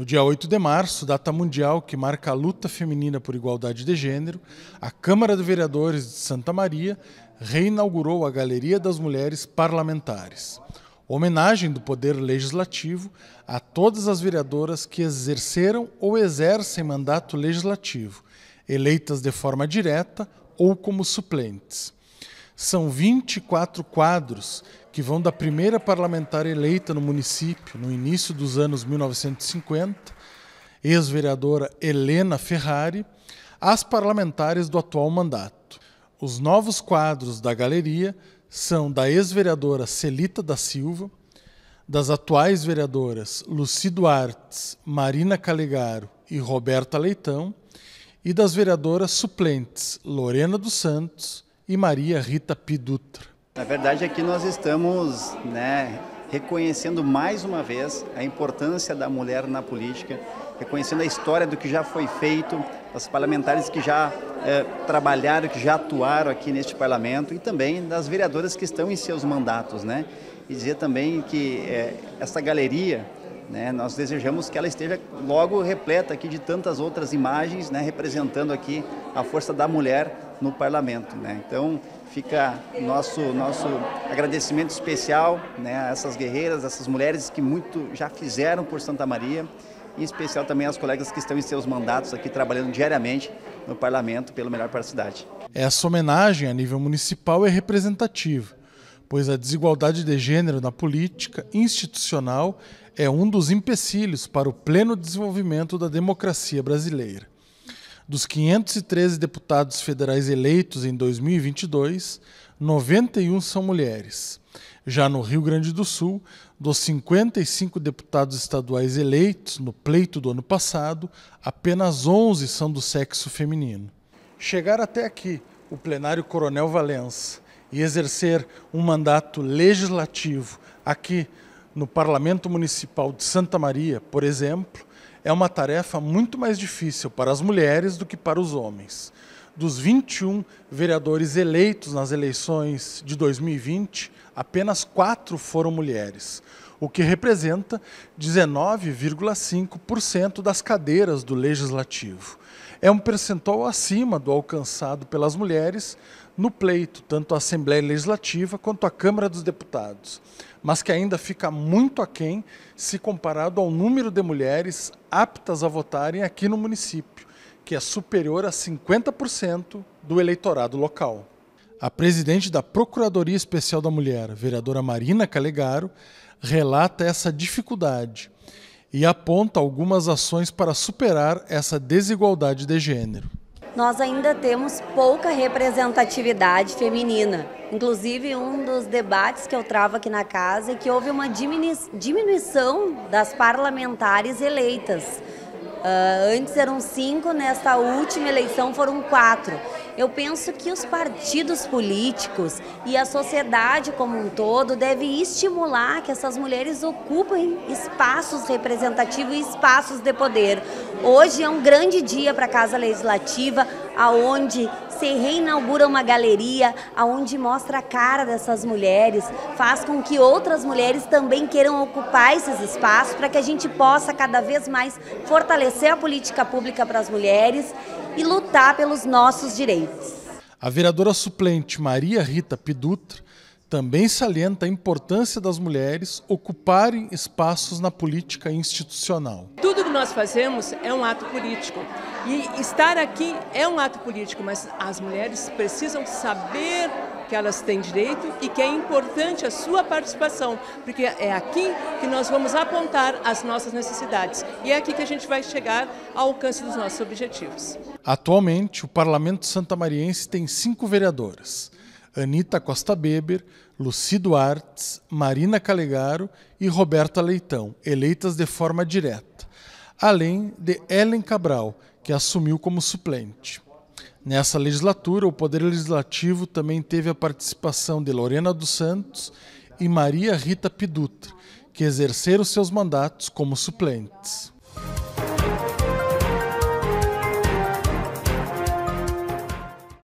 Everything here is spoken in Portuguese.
No dia 8 de março, data mundial que marca a luta feminina por igualdade de gênero, a Câmara de Vereadores de Santa Maria reinaugurou a Galeria das Mulheres Parlamentares. Homenagem do Poder Legislativo a todas as vereadoras que exerceram ou exercem mandato legislativo, eleitas de forma direta ou como suplentes. São 24 quadros que vão da primeira parlamentar eleita no município no início dos anos 1950, ex-vereadora Helena Ferrari, às parlamentares do atual mandato. Os novos quadros da galeria são da ex-vereadora Celita da Silva, das atuais vereadoras Lucy Duarte, Marina Calegaro e Roberta Leitão, e das vereadoras suplentes Lorena dos Santos e Maria Rita Pidutra. Na verdade, aqui nós estamos reconhecendo mais uma vez a importância da mulher na política, reconhecendo a história do que já foi feito, das parlamentares que já trabalharam, que já atuaram aqui neste parlamento e também das vereadoras que estão em seus mandatos, E dizer também que essa galeria, nós desejamos que ela esteja logo repleta aqui de tantas outras imagens, representando aqui a força da mulher no parlamento, Então fica nosso agradecimento especial, a essas guerreiras, essas mulheres que muito já fizeram por Santa Maria, e em especial também aos colegas que estão em seus mandatos aqui trabalhando diariamente no parlamento pelo melhor para a cidade. Essa homenagem a nível municipal é representativa, pois a desigualdade de gênero na política institucional é um dos empecilhos para o pleno desenvolvimento da democracia brasileira. Dos 513 deputados federais eleitos em 2022, 91 são mulheres. Já no Rio Grande do Sul, dos 55 deputados estaduais eleitos no pleito do ano passado, apenas 11 são do sexo feminino. Chegar até aqui, o plenário Coronel Valença, e exercer um mandato legislativo aqui no Parlamento Municipal de Santa Maria, por exemplo, é uma tarefa muito mais difícil para as mulheres do que para os homens. Dos 21 vereadores eleitos nas eleições de 2020, apenas 4 foram mulheres, o que representa 19,5% das cadeiras do Legislativo. É um percentual acima do alcançado pelas mulheres no pleito, tanto a Assembleia Legislativa quanto a Câmara dos Deputados, mas que ainda fica muito aquém se comparado ao número de mulheres aptas a votarem aqui no município, que é superior a 50% do eleitorado local. A presidente da Procuradoria Especial da Mulher, a vereadora Marina Calegaro, relata essa dificuldade e aponta algumas ações para superar essa desigualdade de gênero. Nós ainda temos pouca representatividade feminina. Inclusive, um dos debates que eu travo aqui na casa é que houve uma diminuição das parlamentares eleitas. Antes eram 5, nesta última eleição foram 4. Eu penso que os partidos políticos e a sociedade como um todo devem estimular que essas mulheres ocupem espaços representativos e espaços de poder. Hoje é um grande dia para a Casa Legislativa, aonde se reinaugura uma galeria, aonde mostra a cara dessas mulheres, faz com que outras mulheres também queiram ocupar esses espaços para que a gente possa cada vez mais fortalecer a política pública para as mulheres e lutar pelos nossos direitos. A vereadora suplente Maria Rita Pidutra também salienta a importância das mulheres ocuparem espaços na política institucional. Tudo que nós fazemos é um ato político e estar aqui é um ato político, mas as mulheres precisam saber que elas têm direito e que é importante a sua participação, porque é aqui que nós vamos apontar as nossas necessidades e é aqui que a gente vai chegar ao alcance dos nossos objetivos. Atualmente, o Parlamento santamariense tem 5 vereadoras: Anita Costa Beber, Lucy Duarte, Marina Calegaro e Roberta Leitão, eleitas de forma direta, além de Ellen Cabral, que assumiu como suplente. Nessa legislatura, o Poder Legislativo também teve a participação de Lorena dos Santos e Maria Rita Pidutra, que exerceram seus mandatos como suplentes.